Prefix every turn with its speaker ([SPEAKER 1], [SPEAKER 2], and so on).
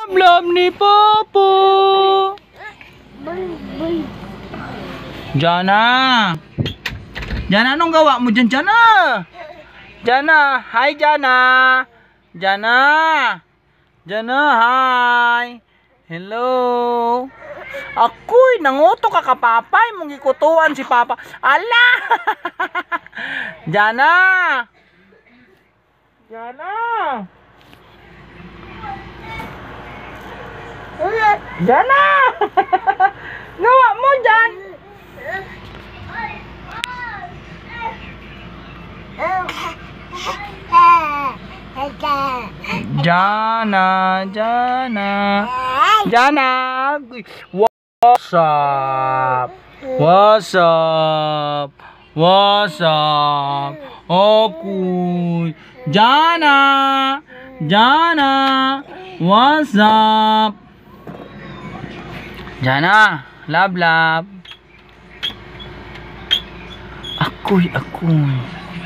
[SPEAKER 1] Love ni Popo. Jana. Jana, anong gawa mo dyan, Jana? Jana, hi Jana. Jana. Jana, hi. Hello. Ako'y nanguto ka kapapay mong ikutuan si Papa. Ala! Jana. Jana. Jana. Gawa mo dyan. Jana, Jana, Jana. What's up? What's up? What's up? Okay. Jana, Jana. What's up? Jana, love, love. Ako'y.